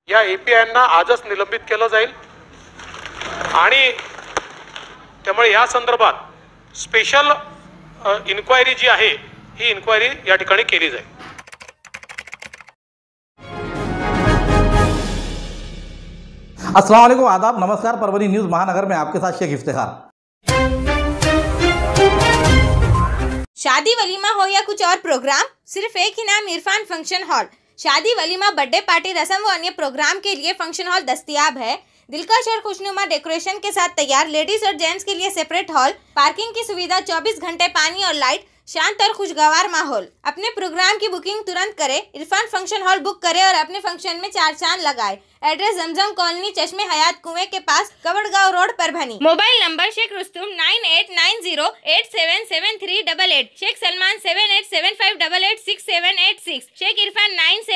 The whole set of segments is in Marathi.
या एपीआयना आजच निलंबित केलं जाईल आणि त्यामुळे या संदर्भात स्पेशल इन्क्वायरी जी आहे ही इन्क्वायरी या ठिकाणी केली जाईल। अस्सलाम वालेकुम, आदाब, नमस्कार। परभनी न्यूज़ महानगर में आपके साथ शेख इफ्तिखार। शादी वलीमा हो या कुछ और प्रोग्राम, सिर्फ एक ही नाम, इरफान फंक्शन हॉल। शादी वलीमा, बर्थडे पार्टी, रस्म व अन्य प्रोग्राम के लिए फंक्शन हॉल दस्तयाब है। दिलकश और खुशनुमा डेकोरेशन के साथ तैयार। लेडीज और जेंट्स के लिए सेपरेट हॉल, पार्किंग की सुविधा, 24 घंटे पानी और लाइट, शांत और खुशगवार माहौल। अपने प्रोग्राम की बुकिंग तुरंत करें। इरफान फंक्शन हॉल बुक करें और अपने फंक्शन में 4 चांद लगाए। एड्रेस जमजम कॉलोनी, चश्मे हयात कुएं के पास, Kawadgaon road, Parbhani. Mobile number Shaikh Rustum 9890877388, Shaikh Salman 7875886786, Shaikh Irfan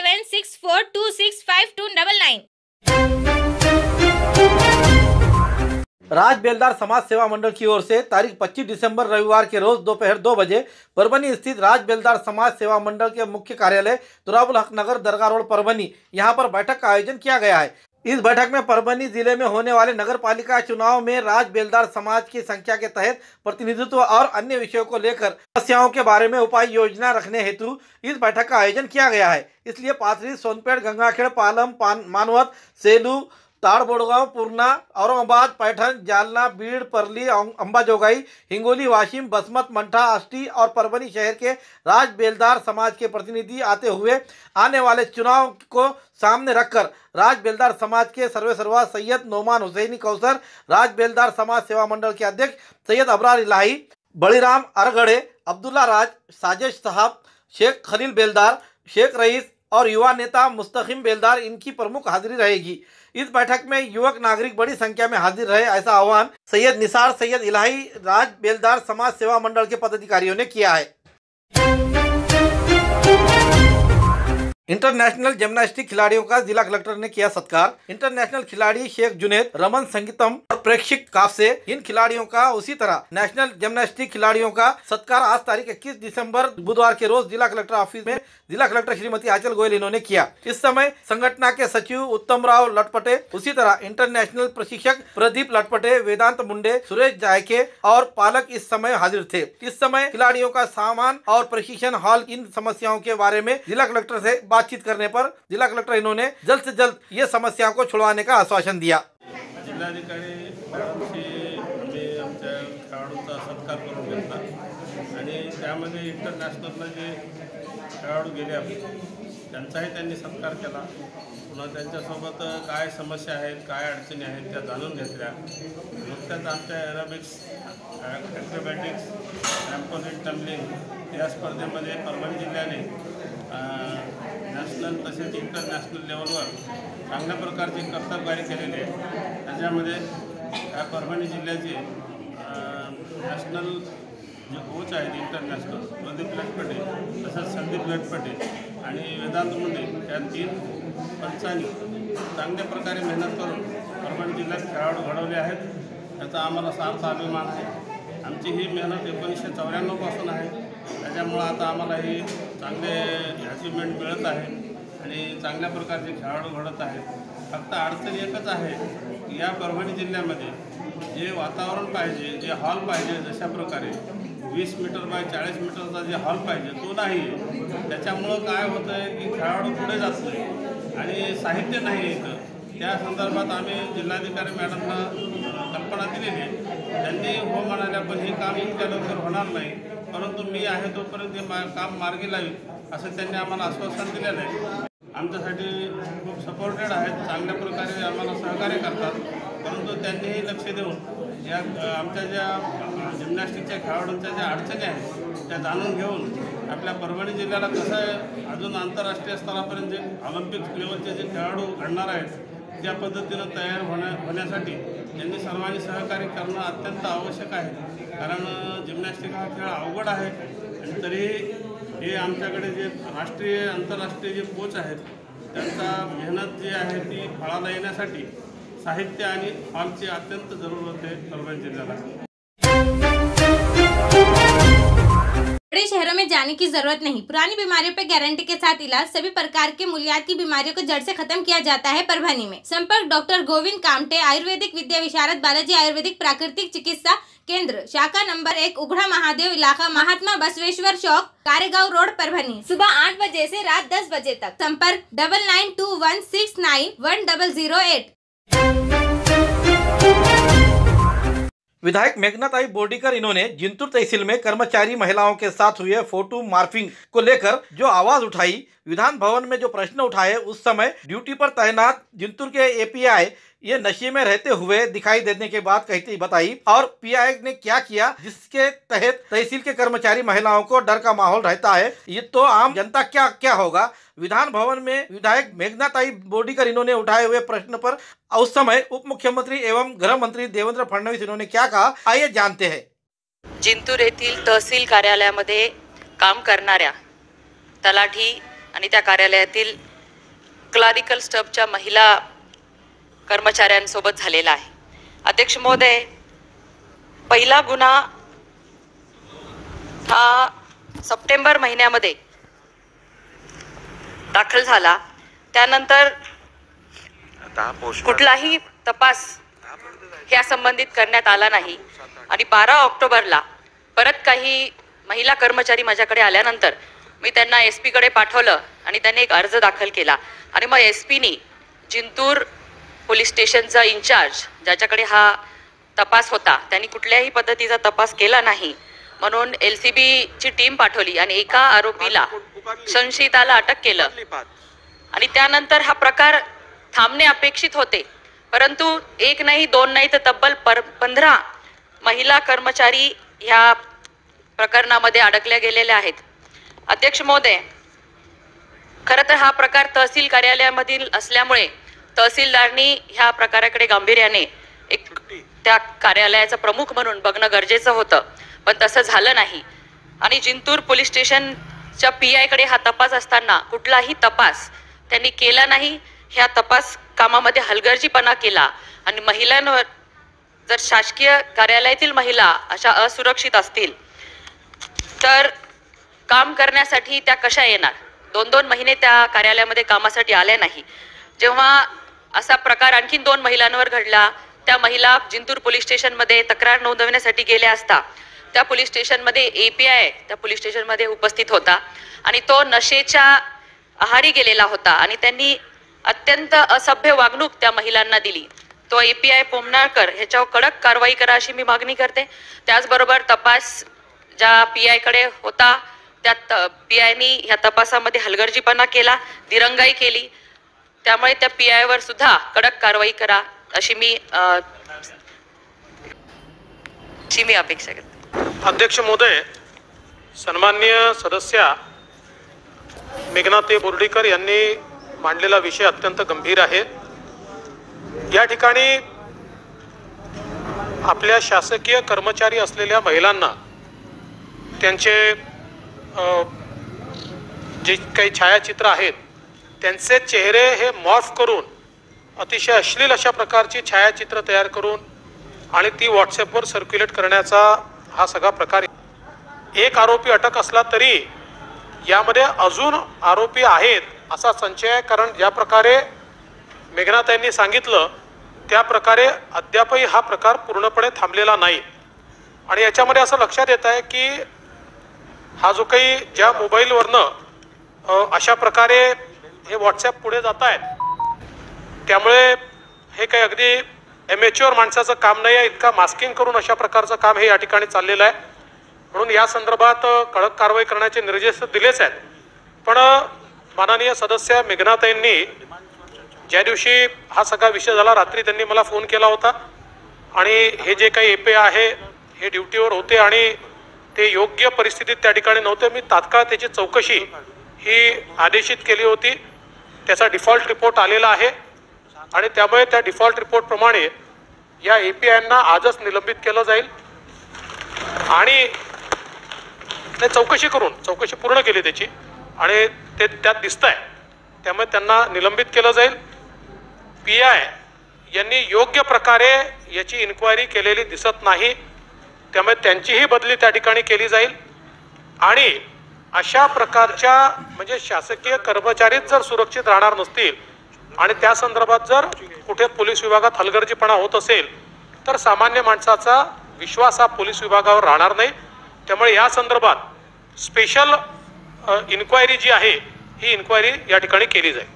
9764265299। Raj Beldar समाज सेवा मंडल की ओर से तारीख 25 दिसंबर रविवार के रोज दोपहर 2 बजे परभनी स्थित राज बेलदार समाज सेवा मंडल के मुख्य कार्यालय तुराबुल हक नगर दरगाह रोड परभनी यहाँ पर बैठक का आयोजन किया गया है। इस बैठक में परभनी जिले में होने वाले नगर पालिका चुनाव में राज बेलदार समाज की संख्या के तहत प्रतिनिधित्व और अन्य विषयों को लेकर समस्याओं के बारे में उपाय योजना रखने हेतु इस बैठक का आयोजन किया गया है। इसलिए पाथरी, सोनपेट, गंगाखेड़, पालम, मानवत, सेलू, ताड़बोड़गांव, पूर्णा, औरंगाबाद, पैठन, जालना, बीड़, परली, अंबाजोगाई, हिंगोली, वाशिम, बसमत, मंठा, अष्टी और परभनी शहर के राज बेलदार समाज के प्रतिनिधि आते हुए आने वाले चुनाव को सामने रखकर राज बेलदार समाज के सर्वेसर्वा सैयद नोमान हुसैनी कौसर, राज बेलदार समाज सेवा मंडल के अध्यक्ष सैयद अबरार इलाही, बड़ीराम अरगड़े, अब्दुल्ला राज, साजिश साहब, शेख खलील बेलदार, शेख रईस और युवा नेता मुस्तकिम बेलदार इनकी प्रमुख हाजिरी रहेगी। इस बैठक में युवक नागरिक बड़ी संख्या में हाजिर रहे, ऐसा आह्वान सैयद निसार सैयद इलाही राज बेलदार समाज सेवा मंडल के पदाधिकारियों ने किया है। इंटरनेशनल जिम्नास्टिक खिलाड़ियों का जिला कलेक्टर ने किया सत्कार। इंटरनेशनल खिलाड़ी शेख जुनेद, रमन संगीतम और प्रेक्षक काफसे, इन खिलाड़ियों का उसी तरह नेशनल जिम्नास्टिक खिलाड़ियों का सत्कार आज तारीख 21 दिसंबर बुधवार के रोज जिला कलेक्टर ऑफिस में जिला कलेक्टर श्रीमती आंचल गोयल इन्होंने किया। इस समय संगठन के सचिव उत्तम राव लटपटे, उसी तरह इंटरनेशनल प्रशिक्षक प्रदीप लटपटे, वेदांत मुंडे, सुरेश जायके और पालक इस समय हाजिर थे। इस समय खिलाड़ियों का सामान और प्रशिक्षण हॉल, इन समस्याओं के बारे में जिला कलेक्टर से बातचीत करने पर जिला कलेक्टर इन्होंने जल्द से जल्द ये समस्याओं को छुड़वाने का आश्वासन दिया। जिल्हाधिकारी मॅडमशी आम्ही आमच्या खेळाडूंचा सत्कार करून घेतला आणि त्यामध्ये इंटरनॅशनलला जे खेळाडू गेले आपले त्यांचाही त्यांनी सत्कार केला। पुन्हा त्यांच्यासोबत काय समस्या आहेत, काय अडचणी आहेत त्या जाणून घेतल्या। नुकत्याच आमच्या एरोबिक्स, ॲक्रोबॅटिक्स, ट्रॅम्पोलिन, टम्बलिंग या स्पर्धेमध्ये परभणी जिल्ह्याने नॅशनल तसेच इंटरनॅशनल लेवलवर चांगल्या प्रकारची कर्तबगारी केलेली आहे। त्याच्यामध्ये या परभणी जिल्ह्याचे नॅशनल जे कोच आहेत इंटरनॅशनल प्रदीप लटपटे, तसंच संदीप लटपटे आणि वेदांत मुंडे या 3 पंचांनी चांगल्या प्रकारे मेहनत करून परभणी जिल्ह्यात खेळाडू घडवले आहेत। त्याचा आम्हाला सार्थ अभिमान आहे। आमची ही मेहनत 1994 पासून आहे। त्याच्यामुळं आता आम्हाला ही चांगले अचिव्हमेंट मिळत आहे आणि चांगल्या प्रकारचे खेळाडू घडत आहेत। फक्त अडचण एकच आहे की या परभणी जिल्ह्यामध्ये जे वातावरण पाहिजे, जे हॉल पाहिजे, जशा प्रकारे 20 मीटर बाय 40 मीटरचा जे हॉल पाहिजे तो नाही आहे। त्याच्यामुळं काय होतं आहे की खेळाडू पुढे जात नाही आणि साहित्य नाही आहे इथं। त्या संदर्भात आम्ही जिल्हाधिकारी मॅडमला कल्पना दिलेली आहे। त्यांनी हो म्हणाल्या, पण हे काम इतक्या लवकर होणार नाही, परंतु मी आहे तोपर्यंत हे काम मार्गी लावेल असं त्यांनी आम्हाला आश्वासन दिलेलं आहे। आमच्यासाठी खूप सपोर्टेड आहेत, चांगल्या प्रकारे आम्हाला सहकार्य करतात, परंतु त्यांनीही लक्ष देऊन या आमच्या ज्या जिम्नॅस्टिकच्या खेळाडूंच्या ज्या अडचणी आहेत त्या जाणून घेऊन आपल्या परभणी जिल्ह्याला कसं आहे अजून आंतरराष्ट्रीय स्तरापर्यंत जे ऑलिम्पिक लेवलचे जे खेळाडू घडणार आहेत त्या पद्धतीनं तयार होण्यासाठी त्यांनी सर्वांनी सहकार्य करणं अत्यंत आवश्यक आहे। कारण जिम्नॅस्टिक हा खेळ अवघड आहे आणि तरीही हे आमच्याकडे जे राष्ट्रीय आंतरराष्ट्रीय जे कोच आहेत त्यांचा मेहनत जी आहे ती फळाला येण्यासाठी साहित्य आणि हॉलची अत्यंत जरूरत आहे परभणी जिल्ह्याला। बड़े शहरों में जाने की जरूरत नहीं। पुरानी बीमारियों पे गारंटी के साथ इलाज, सभी प्रकार के मूल्यात की बीमारियों को जड़ से खत्म किया जाता है परभनी में। संपर्क डॉक्टर गोविंद कामटे, आयुर्वेदिक विद्या विशारद, बालाजी आयुर्वेदिक प्राकृतिक चिकित्सा केंद्र, शाखा नंबर 1, उघड़ा महादेव इलाका, महात्मा बसवेश्वर चौक, कारेगांव रोड, परभनी। सुबह 8 बजे से रात 10 बजे तक। संपर्क 9921691008। विधायक मेघनाताई बोर्डीकर इन्होंने जिंतूर तहसील में कर्मचारी महिलाओं के साथ हुए फोटो मार्फिंग को लेकर जो आवाज उठाई, विधान भवन में जो प्रश्न उठाए, उस समय ड्यूटी पर तैनात जिंतूर के एपीआई ये नशे में रहते हुए दिखाई देने के बाद कहती बताई, और पीआई ने क्या किया जिसके तहत तहसील के कर्मचारी महिलाओं को डर का माहौल रहता है। ये तो आम जनता क्या क्या होगा। विधान भवन में विधायक मेघनाताई बोर्डीकर इन्होंने उठाए हुए प्रश्न पर उस समय उप मुख्यमंत्री एवं गृह मंत्री देवेंद्र फडणवीस इन्होंने क्या कहा, आइए जानते हैं। जिंतूर येथील तहसील कार्यालयामध्ये काम करणाऱ्या तलाठी आणि त्या कार्यालयातील क्लरिकल स्टाफच्या महिला कर्मचाऱ्यांसोबत झालेला आहे। अध्यक्ष महोदय, पहिला गुन्हा हा सप्टेंबर महिन्यामध्ये दाखल झाला। त्यानंतर कुठलाही तपास ह्या संबंधित करण्यात आला नाही आणि 12 ऑक्टोबरला परत काही महिला कर्मचारी माझ्याकडे आल्यानंतर मी त्यांना एसपी कडे पाठवलं आणि त्यांनी एक अर्ज दाखल केला आणि मग एसपीनी जिंतूर पोलीस स्टेशनचा इंचार्ज ज्याच्याकडे हा तपास होता त्यांनी कुठल्याही पद्धतीचा तपास केला नाही म्हणून एलसीबी ची टीम पाठवली आणि एका आरोपीला संशयिताला अटक केलं आणि त्यानंतर हा प्रकार थांबणे अपेक्षित होते, परंतु एक नाही दोन नाही तर तब्बल 15 महिला कर्मचारी ह्या प्रकरणामध्ये अडकल्या गेलेल्या आहेत। अध्यक्ष महोदय, खरं तर हा प्रकार तहसील कार्यालयामधील असल्यामुळे तहसीलदारनी ह्या प्रकाराकडे गांभीर्याने एक त्या कार्यालयाचा प्रमुख म्हणून बघणं गरजेचं होतं, पण तसं झालं नाही आणि जिंतूर पोलीस स्टेशनच्या पीआय कडे हा तपास असताना कुठलाही तपास त्यांनी केला नाही। ह्या तपास कामामध्ये हलगर्जीपणा केला आणि महिलांवर जर शासकीय कार्यालयातील महिला अशा असुरक्षित असतील तर काम करण्यासाठी त्या कशा येणार। 2-2 महिने त्या कार्यालयामध्ये कामासाठी आल्या नाही। जेव्हा असा प्रकार आणखी 2 महिलांवर घडला, त्या महिला जिंतूर पोलीस स्टेशन मध्ये तक्रार नोंदवण्यासाठी गेल्या असता त्या पोलीस स्टेशन मध्ये एपीआय त्या पोलीस स्टेशन मध्ये उपस्थित होता आणि तो नशेच्या आहारी गेलेला होता आणि त्यांनी अत्यंत असभ्य वागणूक त्या महिलांना दिली। तो एपीआय पोमनाळकर ह्याच्यावर कडक कारवाई करा अशी मी मागणी करते। त्याचबरोबर तपास ज्या पीआय कडे होता त्या पीआयनी ह्या तपासामध्ये हलगर्जीपणा केला, दिरंगाई केली, त्यामुळे त्या पीआय वर सुद्धा कडक कारवाई करा अशी मी अपेक्षा करते। अध्यक्ष महोदय, सन्माननीय सदस्या मेघनाताई बोर्डीकर यांनी मांडलेला विषय अत्यंत गंभीर आहे। या ठिकाणी आपल्या शासकीय कर्मचारी असलेल्या महिलांना त्यांचे जे काही छायाचित्र आहेत त्यांचे चेहरे हे मॉर्फ करून अतिशय अश्लील अशा प्रकारची छायाचित्र तयार करून आणि ती व्हॉट्सॲपवर सर्क्युलेट करण्याचा हा सगळा प्रकार। एक आरोपी अटक असला तरी यामध्ये अजून आरोपी आहेत असा संशय आहे, कारण ज्या प्रकारे मेघनाताईंनी सांगितलं त्या प्रकारे अद्यापही हा प्रकार पूर्णपणे थांबलेला नाही आणि याच्यामध्ये असं लक्षात येत आहे की हा जो काही ज्या मोबाईलवरनं अशा प्रकारे हे व्हॉट्सॲप पुढे जात आहेत त्यामुळे हे काही अगदी एमॅच्युअर माणसाचं काम नाही आहे, इतका मास्किंग करून अशा प्रकारचं काम हे या ठिकाणी चाललेलं आहे। म्हणून या संदर्भात कडक कारवाई करण्याचे निर्देश दिलेच आहेत। पण माननीय सदस्य मेघनाताईंनी ज्या दिवशी हा सगळा विषय झाला रात्री त्यांनी मला फोन केला होता आणि हे जे काही एपीआय आहे हे ड्युटीवर होते आणि ते योग्य परिस्थितीत त्या ठिकाणी नव्हते। मी तात्काळ त्याची चौकशी ही आदेशित केली होती, त्याचा डिफॉल्ट रिपोर्ट आलेला आहे आणि त्यामुळे त्या डिफॉल्ट रिपोर्ट प्रमाणे या एपीआयना आजच निलंबित केलं जाईल आणि ते चौकशी पूर्ण केली त्याची आणि ते त्यात दिसतंय त्यामुळे त्यांना निलंबित केलं जाईल। पीआय यांनी योग्य प्रकारे याची इन्क्वायरी केलेली दिसत नाही, त्यामुळे त्यांचीही बदली त्या ठिकाणी केली जाईल आणि अशा प्रकारच्या म्हणजे शासकीय कर्मचारीच जर सुरक्षित राहणार नसतील आणि त्या संदर्भात जर कुठे पोलीस विभागात हलगर्जीपणा होत असेल तर सामान्य माणसाचा विश्वास हा पोलीस विभागावर राहणार नाही. त्यामुळे या संदर्भात स्पेशल इन्क्वायरी जी आहे ही इन्क्वायरी या ठिकाणी केली जाईल.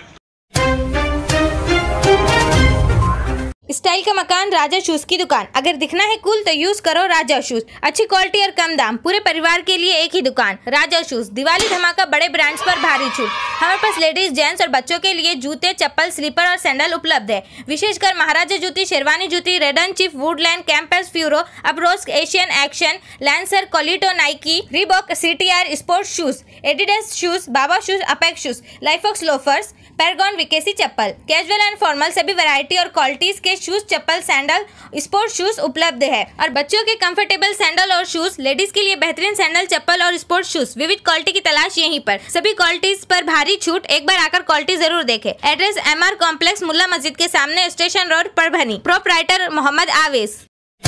स्टाइल का मकान राजा शूज की दुकान. अगर दिखना है कूल तो यूज करो राजा शूज. अच्छी क्वालिटी और कम दाम, पूरे परिवार के लिए एक ही दुकान राजा शूज. दिवाली धमाका, बड़े ब्रांड्स पर भारी छूट. हमारे पास लेडीज, जेंट्स और बच्चों के लिए जूते, चप्पल, स्लीपर और सैंडल उपलब्ध है. विशेषकर महाराजा जूती, शेरवानी जूती, red chief, Woodland, Campus, Furo, Abros, Asian, Action, Lancer, कोलिटो, Nike, Reebok, CTR, sports shoes, Adidas shoes, बाबा शूज, अपेक्स शूज, लाइफॉक्स लोफर्स, पैरागॉन, विकेसी चप्पल, कैजुअल एंड फॉर्मल सभी वैरायटी और क्वालिटीज के शूज, चप्पल, सैंडल, स्पोर्ट्स शूज उपलब्ध है. और बच्चों के कंफर्टेबल सैंडल और शूज, लेडीज के लिए बेहतरीन सैंडल, चप्पल और स्पोर्ट्स शूज, विविध क्वालिटी की तलाश यहीं पर. सभी क्वालिटीज पर भारी छूट. एक बार आकर क्वालिटी जरूर देखें. एड्रेस MR कॉम्प्लेक्स, मुल्ला मस्जिद के सामने, station road, Parbhani. Proprietor Mohammad Awesh.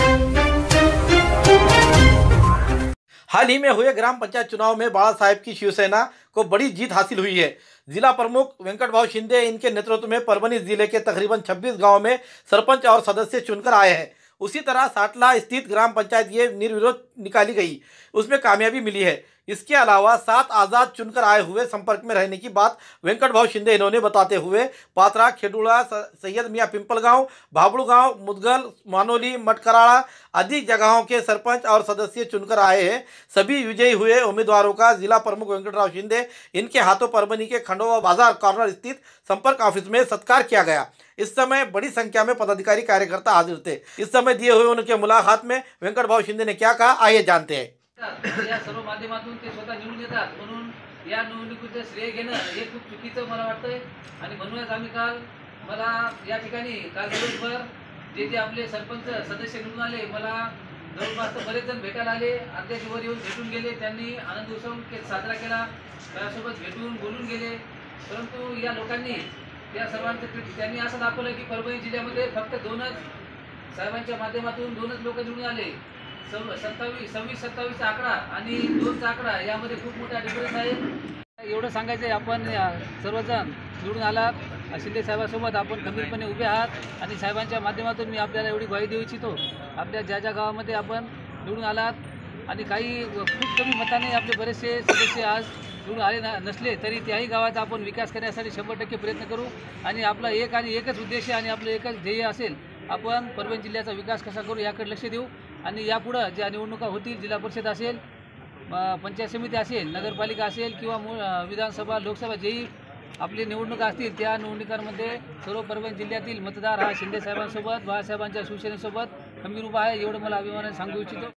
हाल ही में हुए ग्राम पंचायत चुनाव में बाला साहेब की शिवसेना को बड़ी जीत हासिल हुई है. जिला प्रमुख वेंकट भाऊ शिंदे इनके नेतृत्व में परभनी जिले के तकरीबन 26 गांव में सरपंच और सदस्य चुनकर आए हैं. उसी तरह साटला स्थित ग्राम पंचायत ये निर्विरोध निकाली गई, उसमें कामयाबी मिली है. इसके अलावा 7 आज़ाद चुनकर आए हुए संपर्क में रहने की बात वेंकट भाऊ शिंदे इन्होंने बताते हुए पात्रा, खेडुड़ा, सैयद मियाँ पिंपल गांव, भाबड़ू गांव, मुदगल, मानोली, मटकराड़ा आदि जगहों के सरपंच और सदस्य चुनकर आए हैं. सभी विजयी हुए उम्मीदवारों का जिला प्रमुख वेंकटराव शिंदे इनके हाथों परभनी के खंडोवा बाजार कॉर्नर स्थित संपर्क ऑफिस में सत्कार किया गया. इस समय बड़ी संख्या में पदाधिकारी कार्यकर्ता हाजिर थे. इस समय दिए हुए उनके मुलाकात में वेंकट भाऊ शिंदे ने क्या कहा, आइए जानते हैं. या सर्व माध्यमातून ते स्वतः निवडून येतात, म्हणून या निवडणुकीचं श्रेय घेणं हे खूप चुकीचं मला वाटतंय. आणि म्हणूनच आम्ही मला या ठिकाणी काल दिवसभर जे आपले सरपंच सदस्य निवडून आले, मला जवळपास बरेच जण भेटायला आले. अर्ध्या दिवस येऊन भेटून गेले. त्यांनी आनंद उत्सव साजरा केला, त्यासोबत भेटून बोलून गेले. परंतु या लोकांनी या सर्वांचं त्यांनी असं दाखवलं की परभणी जिल्ह्यामध्ये फक्त 2च साहेबांच्या माध्यमातून 2च लोक निवडून आले. 26-27 आकडा आणि 2चा आकडा यामध्ये खूप मोठा डिफरन्स आहे. एवढं सांगायचं आहे, आपण सर्वजण निवडून आलात, शिंदे साहेबांसोबत आपण खंबीरपणे उभे आहात. आणि साहेबांच्या माध्यमातून मी आपल्याला एवढी ग्वाही देऊ इच्छितो, आपल्या ज्या ज्या गावामध्ये आपण निवडून आलात आणि काही खूप कमी मताने आपले बरेचसे सदस्य आज निवडून आले नसले तरी त्याही गावाचा आपण विकास करण्यासाठी 100% प्रयत्न करू. आणि आपला एकच उद्देश आणि आपलं एकच ध्येय असेल, आपण परभणी जिल्ह्याचा विकास कसा करू याकडे लक्ष देऊ. आणि यापुढं ज्या निवडणुका होतील, जिल्हा परिषद असेल, पंचायत समिती असेल, नगरपालिका असेल किंवा विधानसभा, लोकसभा जेही आपली निवडणुका असतील, त्या निवडणुकांमध्ये सर्व परभणी जिल्ह्यातील मतदार हा शिंदे साहेबांसोबत, बाळासाहेबांच्या शिवसेनेसोबत खंबीर उभा आहे, एवढं मला अभिमानाने सांगू इच्छितो.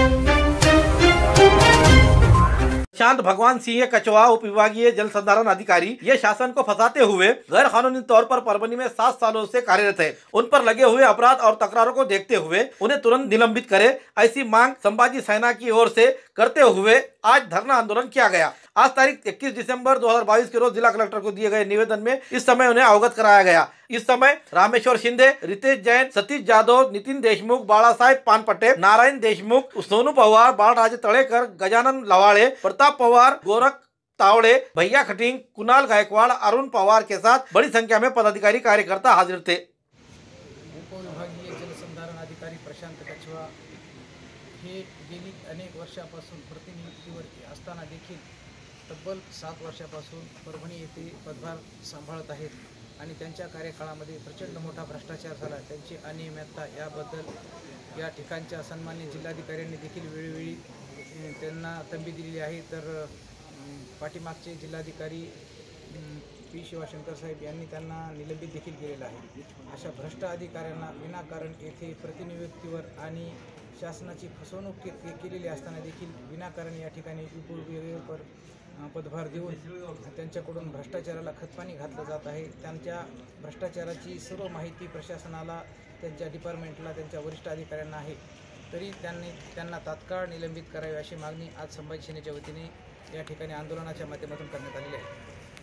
शांत भगवान सिंह कचवा उप विभागीय जल संधारण अधिकारी ये शासन को फंसाते हुए गैर कानूनी तौर पर परभनी में 7 सालों से कार्यरत है. उन पर लगे हुए अपराध और तकरारों को देखते हुए उन्हें तुरंत निलंबित करे, ऐसी मांग संभाजी सेना की ओर से करते हुए आज धरना आंदोलन किया गया. आज तारीख 21 दिसंबर 2022 के रोज जिला कलेक्टर को दिए गए निवेदन में इस समय उन्हें अवगत कराया गया. इस समय रामेश्वर शिंदे, रितेश जैन, सतीश जाधव, नितिन देशमुख, बाला साहेब पानपट्टे, नारायण देशमुख, सोनू पवार, बाळराज तळेकर, गजानन लवाळे, प्रताप पवार, गोरख तावड़े, भैया खटिंग, कुणाल गायकवाड़, अरुण पवार के साथ बड़ी संख्या में पदाधिकारी कार्यकर्ता हाजिर थे. उपविभागीय जलसंधारण अधिकारी प्रशांत कछवा हे गेली अनेक वर्षापासून प्रतिनियुक्तीवर असताना देखील तब्बल 7 वर्षापासून परभणी येथे पदभार सांभाळत आहेत. आणि त्यांच्या कार्यकाळामध्ये प्रचंड मोठा भ्रष्टाचार झाला. त्यांची अनियमितता याबद्दल या ठिकाणच्या सन्मान्य जिल्हाधिकाऱ्यांनी देखील वेळोवेळी त्यांना तंबी दिलेली आहे. तर पाठीमागचे जिल्हाधिकारी पी शिवशंकर साहेब यांनी त्यांना निलंबित देखील केलेलं आहे. अशा भ्रष्ट अधिकाऱ्यांना विनाकारण येथे प्रतिनियुक्तीवर आणि शासनाची फसवणूक केलेली असताना देखील विनाकारण या ठिकाणी उपविभागावर पदभार देऊन त्यांच्याकडून भ्रष्टाचाराला खतपाणी घातलं जात आहे. त्यांच्या भ्रष्टाचाराची सर्व माहिती प्रशासनाला, त्यांच्या डिपार्टमेंटला, त्यांच्या वरिष्ठ अधिकाऱ्यांना आहे. तरी त्यांना तात्काळ निलंबित करावे अशी मागणी आज संभाजी सेनेच्या वतीने या ठिकाणी आंदोलनाच्या माध्यमातून करण्यात आलेली आहे.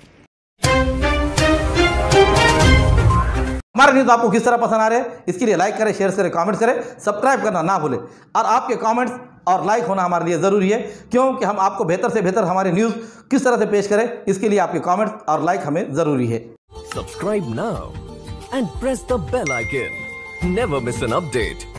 हमारा न्यूज़ आपको किस तरह पसंद आ रहे हैं, इसके लिए लाइक करें, शेयर करें, कमेंट्स करें, सब्सक्राइब करना ना भूलें. और आपके कमेंट्स और लाइक होना हमारे लिए ज़रूरी है, क्योंकि हम आपको बेहतर से बेहतर हमारे न्यूज़ किस तरह से पेश करें, इसके लिए आपके कमेंट्स और लाइक हमें ज़रूरी है। Subscribe now and press the bell icon. Never miss an update.